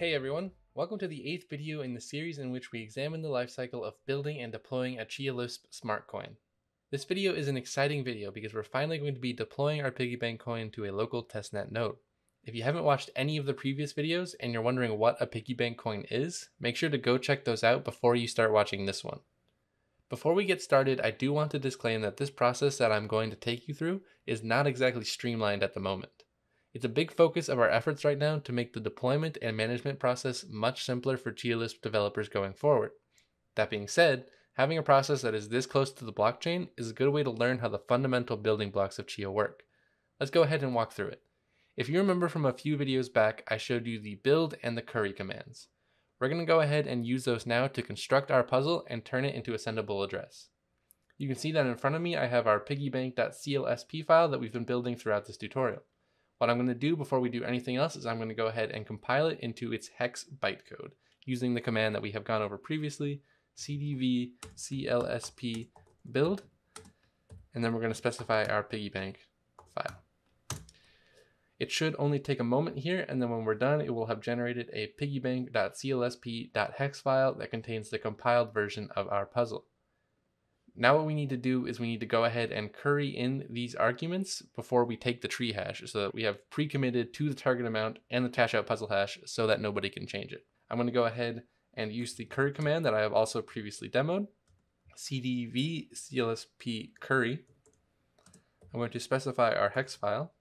Hey everyone, welcome to the 8th video in the series in which we examine the lifecycle of building and deploying a Chialisp smart coin. This video is an exciting video because we're finally going to be deploying our piggy bank coin to a local testnet node. If you haven't watched any of the previous videos and you're wondering what a piggy bank coin is, make sure to go check those out before you start watching this one. Before we get started, I do want to disclaim that this process that I'm going to take you through is not exactly streamlined at the moment. It's a big focus of our efforts right now to make the deployment and management process much simpler for Chialisp developers going forward. That being said, having a process that is this close to the blockchain is a good way to learn how the fundamental building blocks of Chia work. Let's go ahead and walk through it. If you remember from a few videos back, I showed you the build and the curry commands. We're going to go ahead and use those now to construct our puzzle and turn it into a sendable address. You can see that in front of me I have our piggybank.chialisp file that we've been building throughout this tutorial. What I'm going to do before we do anything else is I'm going to go ahead and compile it into its hex bytecode using the command that we have gone over previously, cdv chialisp build, and then we're going to specify our piggy bank file. It should only take a moment here, and then when we're done, it will have generated a piggybank.chialisp.hex file that contains the compiled version of our puzzle. Now what we need to do is we need to go ahead and curry in these arguments before we take the tree hash so that we have pre-committed to the target amount and the cache out puzzle hash so that nobody can change it. I'm going to go ahead and use the curry command that I have also previously demoed, cdv chialisp curry. I'm going to specify our hex file.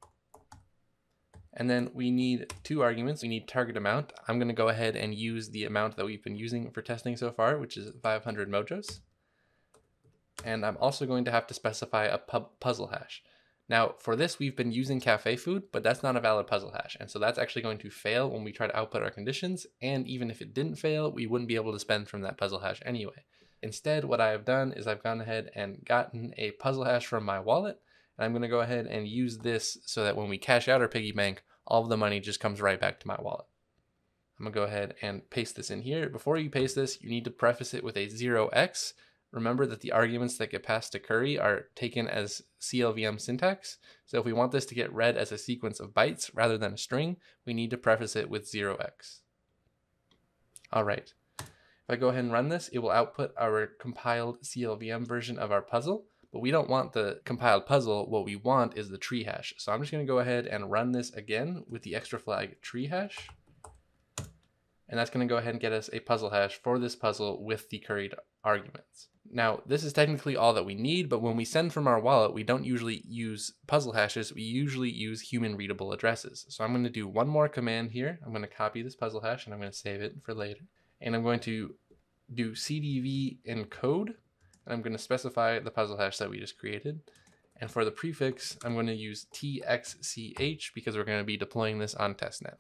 And then we need two arguments. We need target amount. I'm going to go ahead and use the amount that we've been using for testing so far, which is 500 mojos. And I'm also going to have to specify a puzzle hash. Now for this we've been using cafe food, but that's not a valid puzzle hash, and so that's actually going to fail when we try to output our conditions, and even if it didn't fail, we wouldn't be able to spend from that puzzle hash anyway. Instead, what I have done is I've gone ahead and gotten a puzzle hash from my wallet, and I'm going to go ahead and use this so that when we cash out our piggy bank, all of the money just comes right back to my wallet. I'm going to go ahead and paste this in here. Before you paste this, you need to preface it with a 0x. Remember that the arguments that get passed to curry are taken as CLVM syntax. So if we want this to get read as a sequence of bytes rather than a string, we need to preface it with 0x. All right. If I go ahead and run this, it will output our compiled CLVM version of our puzzle, but we don't want the compiled puzzle. What we want is the tree hash. So I'm just going to go ahead and run this again with the extra flag tree hash. And that's going to go ahead and get us a puzzle hash for this puzzle with the curried arguments. Now, this is technically all that we need, but when we send from our wallet, we don't usually use puzzle hashes. We usually use human readable addresses. So I'm going to do one more command here. I'm going to copy this puzzle hash and I'm going to save it for later. And I'm going to do cdv encode, and I'm going to specify the puzzle hash that we just created. And for the prefix, I'm going to use txch because we're going to be deploying this on testnet.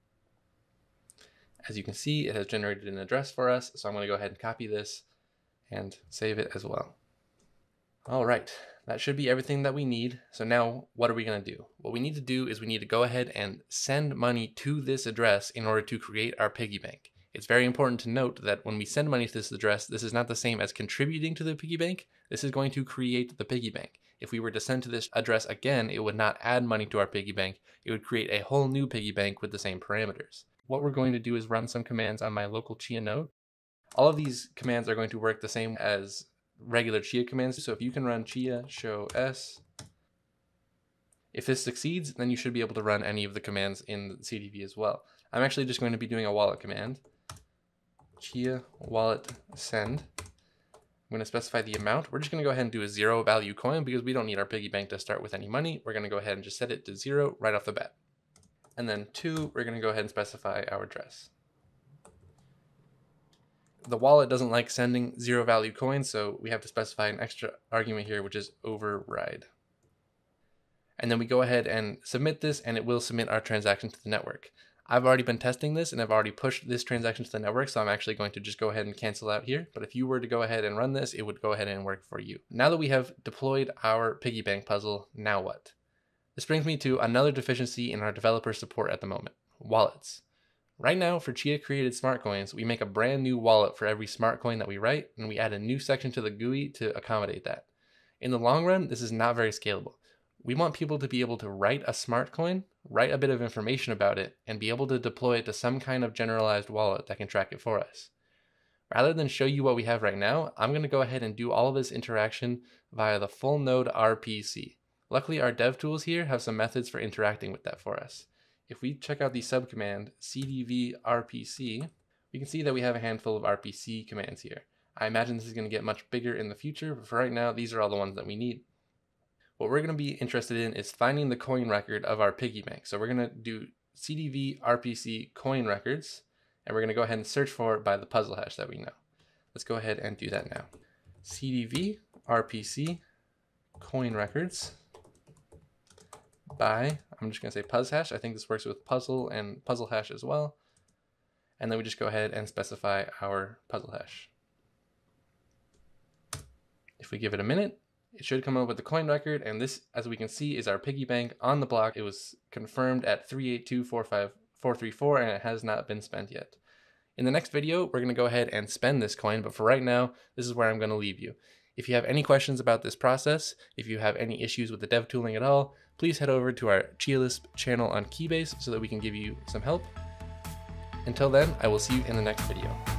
As you can see, it has generated an address for us, so I'm going to go ahead and copy this and save it as well. All right, that should be everything that we need. So now what are we going to do? What we need to do is we need to go ahead and send money to this address in order to create our piggy bank. It's very important to note that when we send money to this address, this is not the same as contributing to the piggy bank. This is going to create the piggy bank. If we were to send to this address again, it would not add money to our piggy bank. It would create a whole new piggy bank with the same parameters. What we're going to do is run some commands on my local Chia node. All of these commands are going to work the same as regular Chia commands. So if you can run Chia show s, if this succeeds, then you should be able to run any of the commands in the CDV as well. I'm actually just going to be doing a wallet command. Chia wallet send. I'm going to specify the amount. We're just going to go ahead and do a 0 value coin because we don't need our piggy bank to start with any money. We're going to go ahead and just set it to 0 right off the bat. And then 2, we're going to go ahead and specify our address. The wallet doesn't like sending 0 value coins, so we have to specify an extra argument here, which is override. And then we go ahead and submit this, and it will submit our transaction to the network. I've already been testing this, and I've already pushed this transaction to the network, so I'm actually going to just go ahead and cancel out here. But if you were to go ahead and run this, it would go ahead and work for you. Now that we have deployed our piggy bank puzzle, now what? This brings me to another deficiency in our developer support at the moment, wallets. Right now, for Chia created smart coins, we make a brand new wallet for every smart coin that we write, and we add a new section to the GUI to accommodate that. In the long run, this is not very scalable. We want people to be able to write a smart coin, write a bit of information about it, and be able to deploy it to some kind of generalized wallet that can track it for us. Rather than show you what we have right now, I'm going to go ahead and do all of this interaction via the full node RPC. Luckily, our dev tools here have some methods for interacting with that for us. If we check out the subcommand cdv RPC, we can see that we have a handful of RPC commands here. I imagine this is going to get much bigger in the future, but for right now, these are all the ones that we need. What we're going to be interested in is finding the coin record of our piggy bank. So we're going to do cdv RPC coin records, and we're going to go ahead and search for it by the puzzle hash that we know. Let's go ahead and do that now. cdv RPC coin records by, I'm just going to say puzz hash. I think this works with puzzle and puzzle hash as well. And then we just go ahead and specify our puzzle hash. If we give it a minute, it should come up with the coin record, and this, as we can see, is our piggy bank on the block. It was confirmed at 382,454, and it has not been spent yet. In the next video, we're going to go ahead and spend this coin, but for right now, this is where I'm going to leave you. If you have any questions about this process, if you have any issues with the dev tooling at all, please head over to our Chialisp channel on Keybase so that we can give you some help. Until then, I will see you in the next video.